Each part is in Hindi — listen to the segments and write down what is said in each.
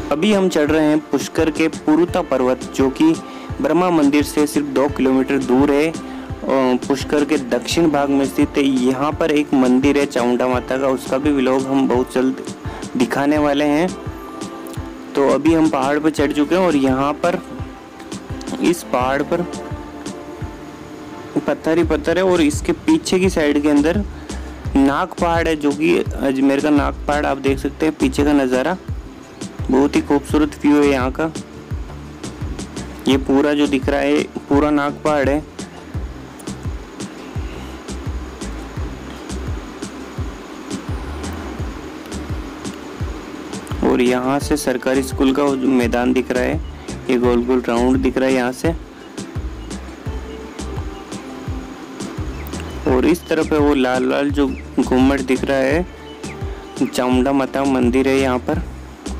अभी हम चढ़ रहे हैं पुष्कर के पुरुता पर्वत, जो कि ब्रह्मा मंदिर से सिर्फ 2 किलोमीटर दूर है। पुष्कर के दक्षिण भाग में स्थित है। यहाँ पर एक मंदिर है चामुंडा माता का, उसका भी व्लॉग हम बहुत जल्द दिखाने वाले हैं। तो अभी हम पहाड़ पर चढ़ चुके हैं और यहाँ पर इस पहाड़ पर पत्थर ही पत्थर है और इसके पीछे की साइड के अंदर नाग पहाड़ है, जो कि अजमेर का नाग पहाड़। आप देख सकते हैं पीछे का नज़ारा, बहुत ही खूबसूरत व्यू है यहाँ का। ये पूरा जो दिख रहा है पूरा नाग पहाड़ है। और यहाँ से सरकारी स्कूल का जो मैदान दिख रहा है, ये गोल गोल राउंड दिख रहा है यहाँ से। और इस तरफ है वो लाल लाल जो गुम्बद दिख रहा है, चामुंडा माता मंदिर है यहाँ पर।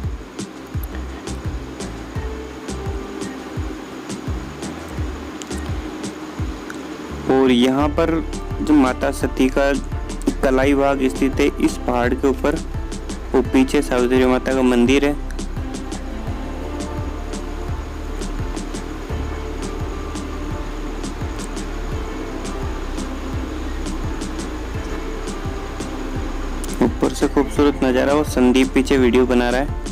और यहाँ पर जो माता सती का कलाई बाग स्थित है इस पहाड़ के ऊपर। वो पीछे सावित्री माता का मंदिर है। ऊपर से खूबसूरत नज़ारा। वो संदीप पीछे वीडियो बना रहा है।